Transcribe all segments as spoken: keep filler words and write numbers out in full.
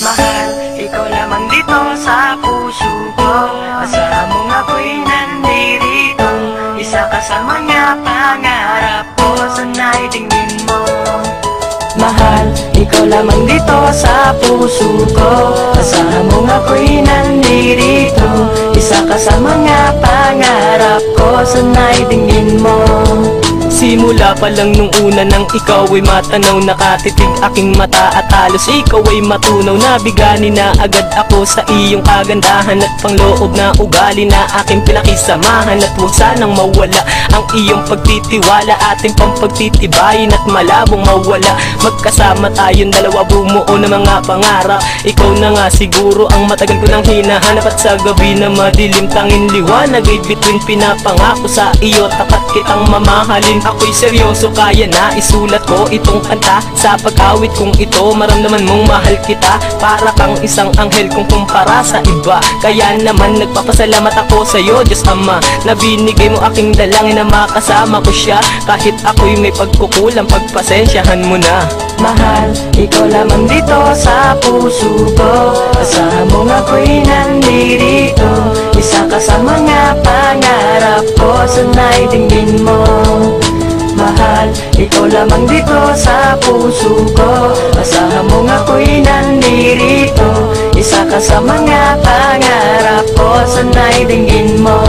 Mahal, ikaw lamang dito sa puso ko. Asahan mong ako'y nandirito. Isa ka sa mga pangarap ko. Sana'y tingin mo. Mahal, ikaw lamang dito sa puso ko. Asahan mong ako'y nandirito. Isa ka sa mga pangarap ko. Sana'y tingin mo. Simula pa lang nung una nang ikaw ay matanaw, nakatitig aking mata at halos ikaw ay matunaw. Nabigani na agad ako sa iyong kagandahan at pangloob na ugali na aking pinakisamahan. At huwag sanang mawala ang iyong pagtitiwala, ating pampagtitibayin at malabong mawala. Magkasama tayong dalawa, bumuo ng mga pangarap. Ikaw na nga siguro ang matagal ko nang hinahanap, at sa gabi na madilim tanging liwanag ay bituin pinapangako sa iyo. Tapat kitang mamahalin, ako'y seryoso, kaya na isulat ko itong kanta. Sa pag-awit kong ito, maramdaman mong mahal kita. Para kang isang anghel kung kumpara sa iba. Kaya naman nagpapasalamat ako sa'yo, Diyos Ama, na binigay mo aking dalangin na makasama ko siya. Kahit ako'y may pagkukulang, pagpasensyahan mo na. Mahal, ikaw lamang dito sa puso ko. Asahan mong ako'y nandirito. Isa ka sa mga pangarap ko. Sana'y tingin mo. Mahal, ikaw lamang dito sa puso ko. Asahan mong ako'y nandirito. Isa ka sa mga pangarap ko. Sana'y tingin mo.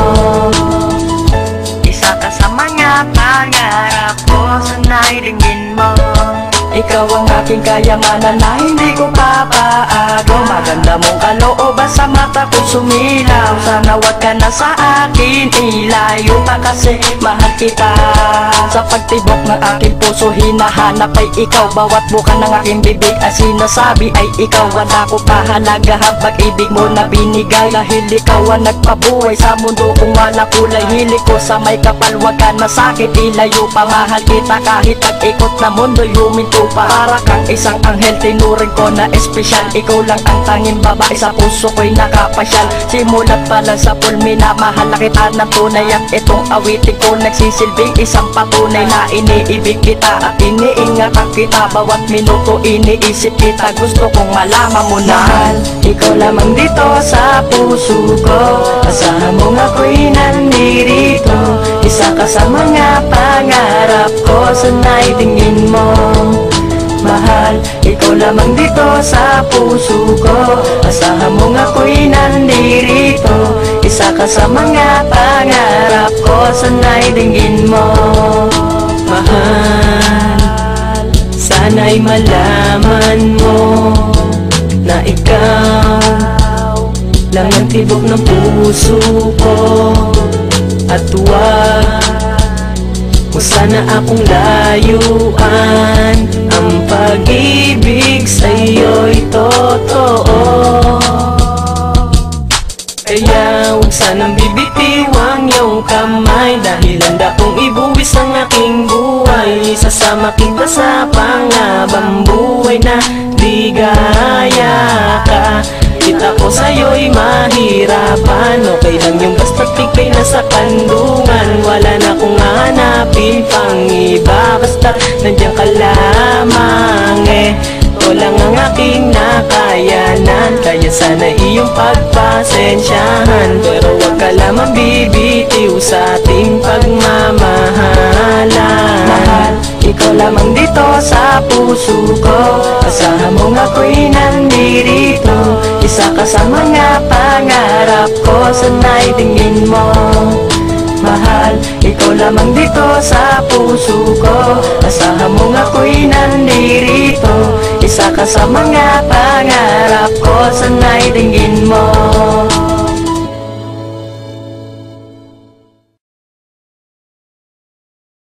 Isa ka sa mga pangarap ko. Sana'y tingin mo. Ikaw ang aking kayamanan na hindi ko papaagaw. Maganda mong kalooban sa mata ko sumilaw. Sana wag ka na sa akin ilayo pa, kasi mahal kita. Sa pagtibok ng aking puso hinahanap ay ikaw. Bawat buka ng aking bibig ang sinasabi ay ikaw. Wala ko pahalagahan pag-ibig mo na binigay. Dahil ikaw ang nagpabuhay sa mundo kung wala kulay. Hilig ko sa may kapal, wag ka na sakit ilayo pa. Mahal kita kahit nag-ikot na mundo'y huminto. Para kang isang anghel, tinuring ko na espesyal. Ikaw lang ang tanging babae sa puso ko'y nakapasyal. Simulat pa lang sa pulmi na mahal na kita ng tunay. At itong awitin ko nagsisilbing isang patunay na iniibig kita at iniingatan kita. Bawat minuto iniisip kita, gusto kong malaman mo na. Mahal, ikaw lamang dito sa puso ko. Asahan mong ako'y nandirito. Isa ka sa mga pangarap ko. Sana'y tingin mo. Mahal, ikaw lamang dito sa puso ko. Asahan mong ako'y nandirito. Isa ka sa mga pangarap ko. Sana'y tingin mo. Mahal, sana'y malaman mo na ikaw lang ang tibok ng puso ko. At huwag mo sana akong layuan. Ang pag-ibig sa'yo'y totoo. Kaya huwag sanang bibitiwang iyong kamay. Dahil handa kong ibuwis ang aking buhay. Isasama kita sa pangabang buhay na ligaya ka. Kita ko sa'yo'y mahirapan. Okay lang yung basta't ika'y nasa kandungan. Wala na kong hanapin pang iba. Basta nandiyan ka lamang eh. Ito lang ang aking nakayanan. Kaya sana iyong pagpasensyahan. Pero wag ka lamang bibitiw sa ating pagmamahalan. Mahal, ikaw lamang dito sa puso ko. Asahan mong ako'y nandirito. Isa ka sa mga pangarap ko. Sana'y tingin mo. Mahal, ikaw lamang dito sa puso ko. Asahan mong ako'y nandirito. Isa ka sa mga pangarap ko. Sana'y tingin mo.